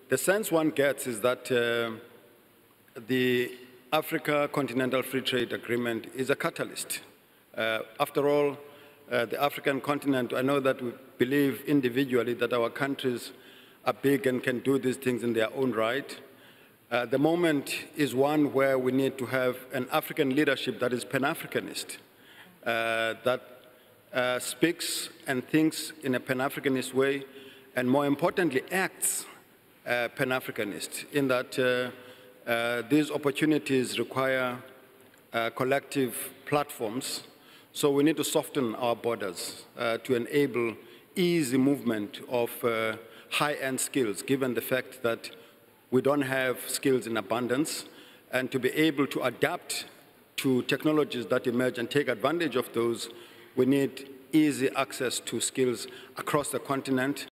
The sense one gets is that the Africa Continental Free Trade Agreement is a catalyst. After all, the African continent, I know that we believe individually that our countries are big and can do these things in their own right. The moment is one where we need to have an African leadership that is Pan-Africanist, that speaks and thinks in a Pan-Africanist way, and more importantly, acts Pan-Africanist, in that these opportunities require collective platforms. So we need to soften our borders to enable easy movement of high-end skills, given the fact that we don't have skills in abundance, and to be able to adapt to technologies that emerge and take advantage of those, we need easy access to skills across the continent.